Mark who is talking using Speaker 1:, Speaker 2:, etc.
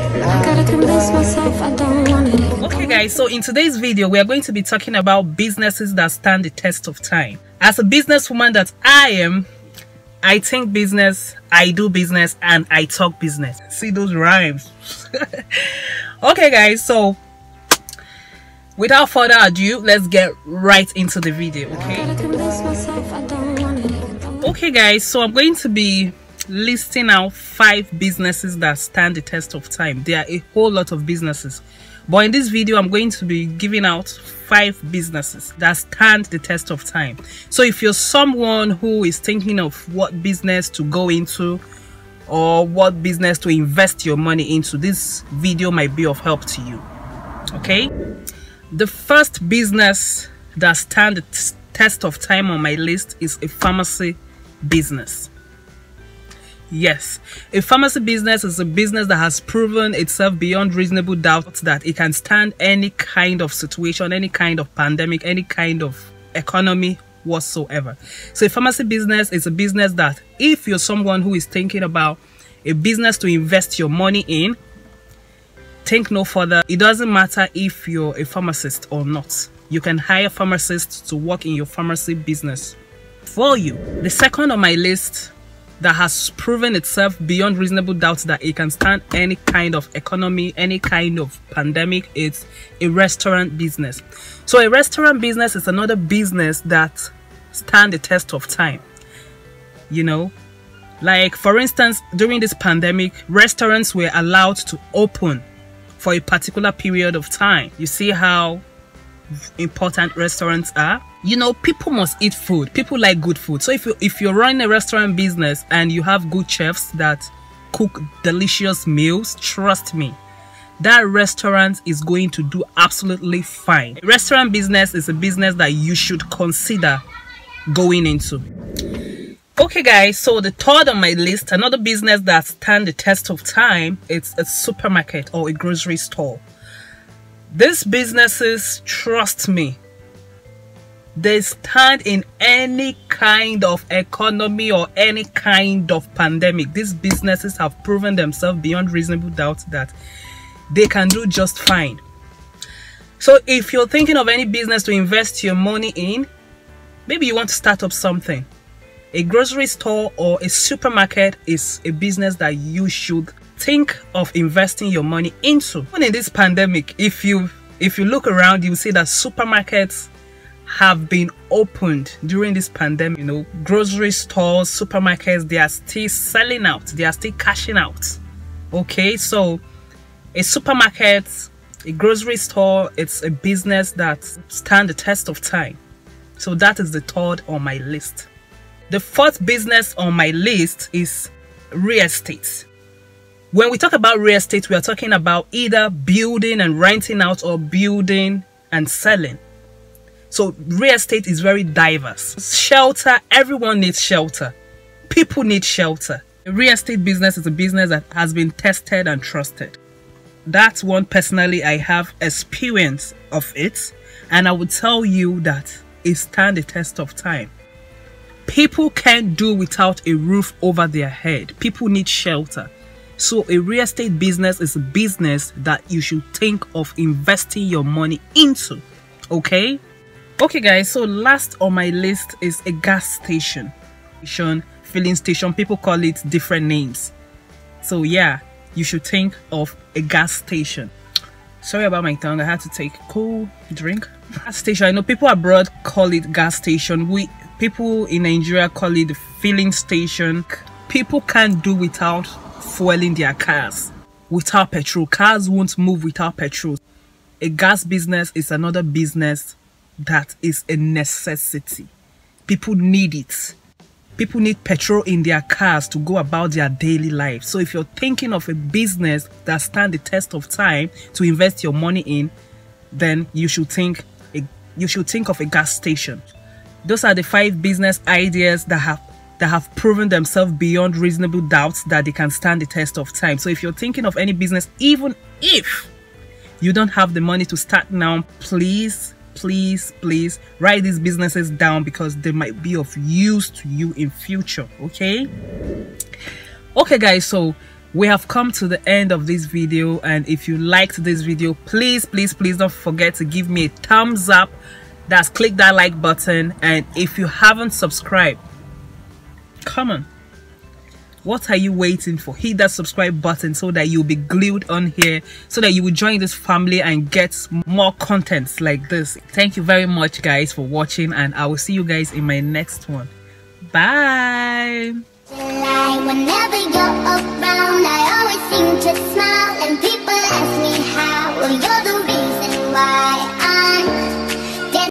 Speaker 1: Okay guys, so in today's video we are going to be talking about businesses that stand the test of time. As a businesswoman that I am, I think business, I do business, and I talk business. See those rhymes? Okay guys, so without further ado, let's get right into the video. Okay guys, so I'm going to be listing out 5 businesses that stand the test of time. There are a whole lot of businesses, but in this video I'm going to be giving out 5 businesses that stand the test of time. So if you're someone who is thinking of what business to go into or what business to invest your money into, this video might be of help to you. Okay, the first business that stands the test of time on my list is a pharmacy business. Yes, a pharmacy business is a business that has proven itself beyond reasonable doubt that it can stand any kind of situation, any kind of pandemic, any kind of economy whatsoever. So a pharmacy business is a business that if you're someone who is thinking about a business to invest your money in, think no further. It doesn't matter if you're a pharmacist or not. You can hire pharmacists to work in your pharmacy business for you. The second on my list that has proven itself beyond reasonable doubt that it can stand any kind of economy, any kind of pandemic, it's a restaurant business. So a restaurant business is another business that stands the test of time. You know, like for instance, during this pandemic, restaurants were allowed to open for a particular period of time. You see how important restaurants are. You know, people must eat food. People like good food. So if you're running a restaurant business and you have good chefs that cook delicious meals, trust me, that restaurant is going to do absolutely fine. A restaurant business is a business that you should consider going into. Okay guys, so the third on my list, another business that stands the test of time, it's a supermarket or a grocery store. These businesses, trust me, they stand in any kind of economy or any kind of pandemic. These businesses have proven themselves beyond reasonable doubt that they can do just fine. So if you're thinking of any business to invest your money in, maybe you want to start up something, a grocery store or a supermarket is a business that you should think of investing your money into. Even in this pandemic, if you look around, you'll see that supermarkets have been opened during this pandemic. You know, grocery stores, supermarkets, they are still selling out, they are still cashing out. Okay, so a supermarket, a grocery store, it's a business that stands the test of time. So that is the third on my list. The fourth business on my list is real estate. When we talk about real estate, we are talking about either building and renting out or building and selling. So real estate is very diverse. Shelter, everyone needs shelter. People need shelter. A real estate business is a business that has been tested and trusted. That's one personally I have experience of it, and I would tell you that it stands the test of time. People can't do without a roof over their head. People need shelter. So a real estate business is a business that you should think of investing your money into. Okay? Okay guys, so last on my list is a gas station. Filling station, people call it different names. So yeah, you should think of a gas station. Sorry about my tongue, I had to take a cool drink. Gas station, I know people abroad call it gas station. People in Nigeria call it filling station. People can't do without fueling their cars. Without petrol, cars won't move without petrol. A gas business is another business that is a necessity. People need it. People need petrol in their cars to go about their daily life. So if you're thinking of a business that stands the test of time to invest your money in, then you should think of a gas station. Those are the 5 business ideas that have proven themselves beyond reasonable doubts that they can stand the test of time. So if you're thinking of any business, even if you don't have the money to start now, please write these businesses down because they might be of use to you in future. Okay guys, so We have come to the end of this video, and if you liked this video, please don't forget to give me a thumbs up. That's click that like button. And if you haven't subscribed, come on, what are you waiting for? Hit that subscribe button so that you'll be glued on here, so that you will join this family and get more contents like this. Thank you very much guys for watching, and I will see you guys in my next one. Bye.
Speaker 2: Whenever you're around, I always seem to smile, and people ask me how. Well, you're the reason why.